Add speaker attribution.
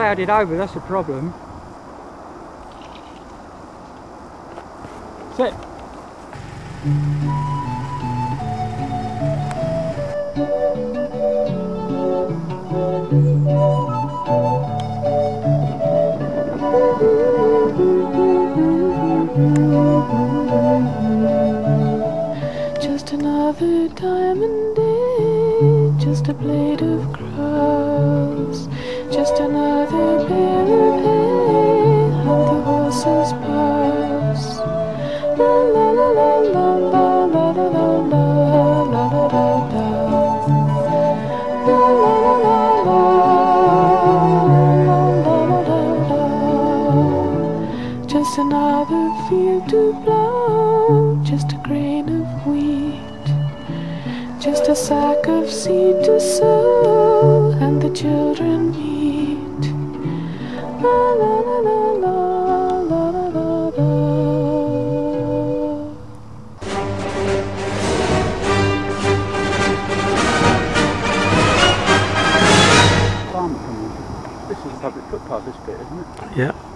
Speaker 1: crowded over, that's the problem. Sit.
Speaker 2: Just another diamond day, just a blade of grass, just another bale of hay, and the horses pass. La la la la la la la la la la la la la la. Just another field to plough, just a grain of wheat, just a sack of seed to sow, and the children meet. La la la la la la la la la.
Speaker 1: Farmer coming. This is a public footpath, this bit, isn't it?
Speaker 3: Yeah.